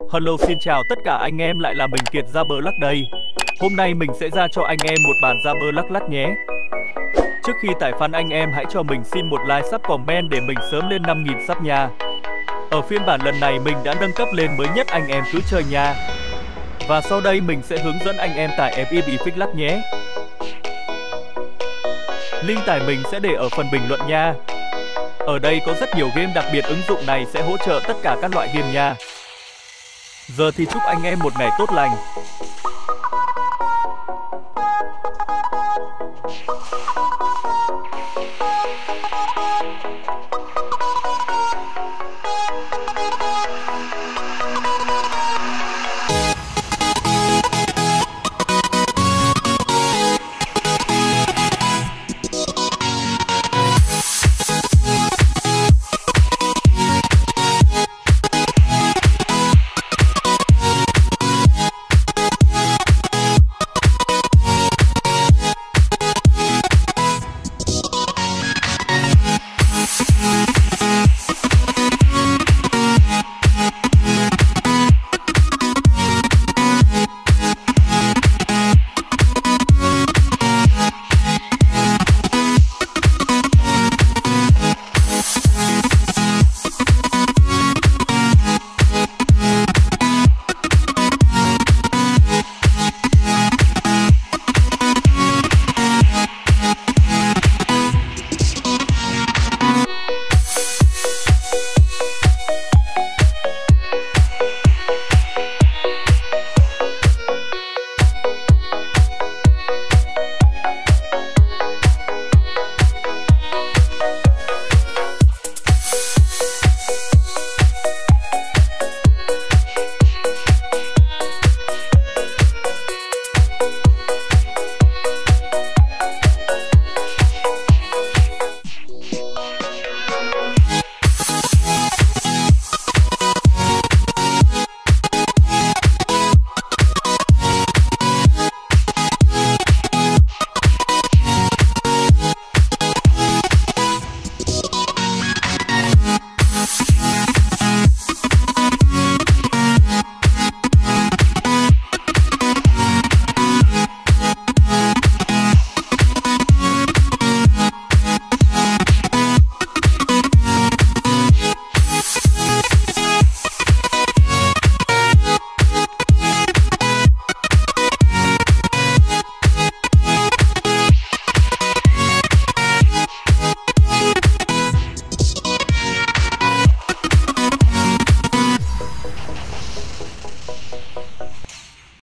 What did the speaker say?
Hello, xin chào tất cả anh em, lại là mình Kiệt Zablack đây. Hôm nay mình sẽ ra cho anh em một bản Zablack nhé. Trước khi tải file anh em hãy cho mình xin một like, sub, comment để mình sớm lên 5.000 sub nha. Ở phiên bản lần này mình đã nâng cấp lên mới nhất, anh em cứ chơi nha. Và sau đây mình sẽ hướng dẫn anh em tải FIB Flick nhé. Link tải mình sẽ để ở phần bình luận nha. Ở đây có rất nhiều game, đặc biệt ứng dụng này sẽ hỗ trợ tất cả các loại game nha. Giờ thì chúc anh em một ngày tốt lành.